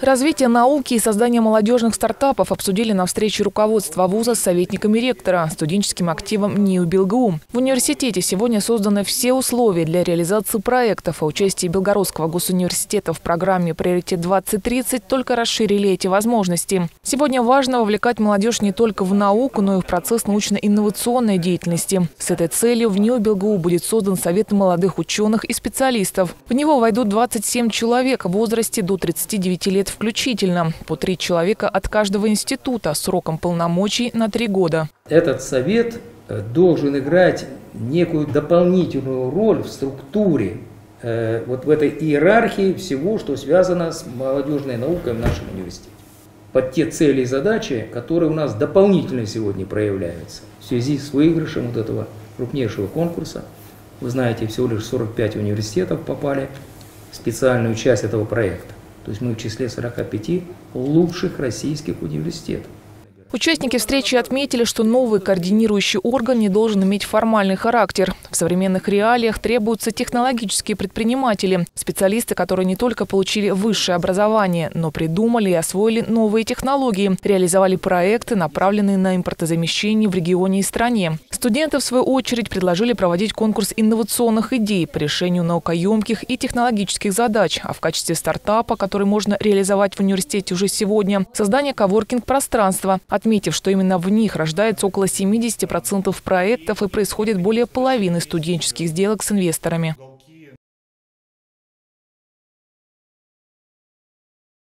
Развитие науки и создание молодежных стартапов обсудили на встрече руководства вуза с советниками ректора, студенческим активом НИУ БелГУ. В университете сегодня созданы все условия для реализации проектов, а участие Белгородского госуниверситета в программе «Приоритет-2030» только расширили эти возможности. Сегодня важно вовлекать молодежь не только в науку, но и в процесс научно-инновационной деятельности. С этой целью в НИУ БелГУ будет создан Совет молодых ученых и специалистов. В него войдут 27 человек в возрасте до 39 лет включительно. По 3 человека от каждого института с сроком полномочий на 3 года. Этот совет должен играть некую дополнительную роль в структуре, вот в этой иерархии всего, что связано с молодежной наукой в нашем университете. Под те цели и задачи, которые у нас дополнительно сегодня проявляются в связи с выигрышем вот этого крупнейшего конкурса. Вы знаете, всего лишь 45 университетов попали в специальную часть этого проекта. То есть мы в числе 45 лучших российских университетов. Участники встречи отметили, что новый координирующий орган не должен иметь формальный характер. В современных реалиях требуются технологические предприниматели, специалисты, которые не только получили высшее образование, но придумали и освоили новые технологии, реализовали проекты, направленные на импортозамещение в регионе и стране. Студенты, в свою очередь, предложили проводить конкурс инновационных идей по решению наукоемких и технологических задач, а в качестве стартапа, который можно реализовать в университете уже сегодня, создание коворкинг-пространства, отметив, что именно в них рождается около 70% проектов и происходит более половины студенческих сделок с инвесторами.